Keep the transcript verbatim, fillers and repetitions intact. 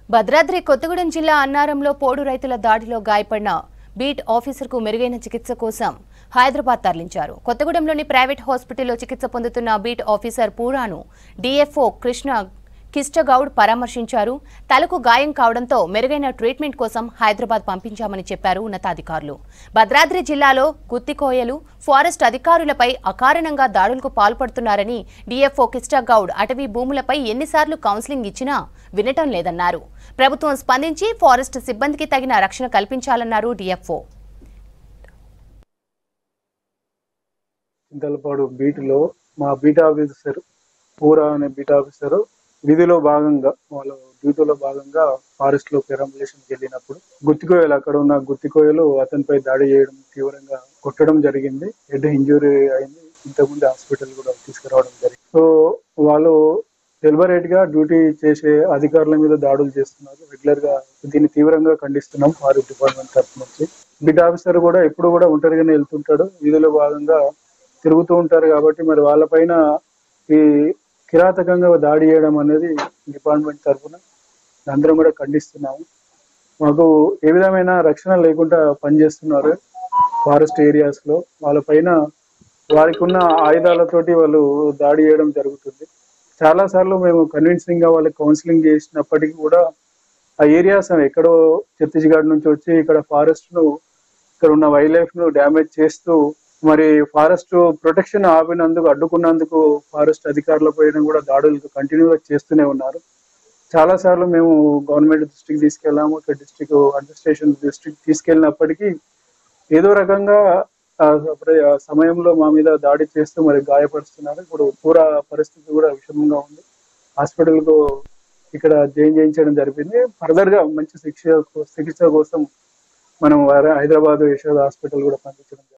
భద్రాద్రి కొత్తగూడెం జిల్లా అన్నారంలో పోడు రైతుల దాడిలో గాయపడిన బీట్ ఆఫీసర్కు మెరుగైన చికిత్స కోసం హైదరాబాద్ తరలించారు. కొత్తగూడెంలోని ప్రైవేట్ హాస్పిటల్లో చికిత్స పొందుతున్న బీట్ ఆఫీసర్ పూరాను డీఎఫ్ఓ కృష్ణ కిష్టగౌడ్ పరామర్శించారు. తలకు గాయం కావడంతో మెరుగైన ట్రీట్మెంట్ కోసం హైదరాబాద్ పంపించామని చెప్పారు ఉన్నతాధికారులు. భద్రాద్రి జిల్లాలో గుత్తికోయలు ఫారెస్ట్ అధికారులపై అకారణంగా దాడులకు పాల్పడుతున్నారని డీఎఫ్ఓ కిష్టగౌడ్ అటవీ భూములపై ఎన్నిసార్లు కౌన్సిలింగ్ ఇచ్చినా వినటం లేదన్నారు. ప్రభుత్వం స్పందించి ఫారెస్ట్ సిబ్బందికి తగిన రక్షణ కల్పించాలన్నారు డీఎఫ్ఓ. చింతలపాడు బీట్లో మా బీట్ ఆఫీసర్ పూరా అనే బీట్ ఆఫీసర్ విధిలో భాగంగా వాళ్ళ డ్యూటీలో భాగంగా ఫారెస్ట్ లో పెరంబులేషన్కి వెళ్ళినప్పుడు గుత్తికోయలు అక్కడ ఉన్న గుత్తికోయలు అతనిపై దాడి చేయడం, తీవ్రంగా కొట్టడం జరిగింది. హెడ్ ఇంజురీ అయింది. ఇంతకుముందు హాస్పిటల్ కూడా తీసుకురావడం జరిగింది. సో వాళ్ళు డెలిబరేట్ గా డ్యూటీ చేసే అధికారుల మీద దాడులు చేస్తున్నారు. రెగ్యులర్ గా దీన్ని తీవ్రంగా ఖండిస్తున్నాం ఫారెస్ట్ డిపార్ట్మెంట్ తరఫు నుంచి. బిడ్ ఆఫీసర్ కూడా ఎప్పుడు కూడా ఒంటరిగానే వెళ్తుంటాడు, విధిలో భాగంగా తిరుగుతూ ఉంటారు. కాబట్టి మరి వాళ్ళపైన ఈ కిరాతకంగా దాడి చేయడం అనేది డిపార్ట్మెంట్ తరఫున అందరం కూడా ఖండిస్తున్నాము. మాకు ఏ విధమైన రక్షణ లేకుండా పనిచేస్తున్నారు ఫారెస్ట్ ఏరియాస్ లో. వాళ్ళపైన వారికి ఉన్న ఆయుధాలతోటి వాళ్ళు దాడి చేయడం జరుగుతుంది. చాలా సార్లు మేము కన్విన్సింగ్ గా వాళ్ళకి కౌన్సిలింగ్ చేసినప్పటికీ కూడా ఆ ఏరియాస్ ఎక్కడో ఛత్తీస్గఢ్ నుంచి వచ్చి ఇక్కడ ఫారెస్ట్ ను, ఇక్కడ ఉన్న వైల్డ్ లైఫ్ ను డ్యామేజ్ చేస్తూ మరి ఫారెస్ట్ ప్రొటెక్షన్ ఆపినందుకు, అడ్డుకున్నందుకు ఫారెస్ట్ అధికారుల పైన కూడా దాడులు కంటిన్యూగా చేస్తూనే ఉన్నారు. చాలా సార్లు మేము గవర్నమెంట్ దృష్టికి తీసుకెళ్ళాము, ఇక్కడ డిస్ట్రిక్ట్ అడ్మినిస్ట్రేషన్ దృష్టికి తీసుకెళ్ళినప్పటికీ ఏదో రకంగా సమయంలో మా మీద దాడి చేస్తూ మరి గాయపరుస్తున్నారు. ఇప్పుడు పూరా పరిస్థితి కూడా విషమంగా ఉంది. హాస్పిటల్ కు ఇక్కడ జాయిన్ చేయించడం జరిగింది. ఫర్దర్ గా మంచి శిక్ష చికిత్స కోసం మనం హైదరాబాద్ యశోద హాస్పిటల్ కూడా పంపించడం జరిగింది.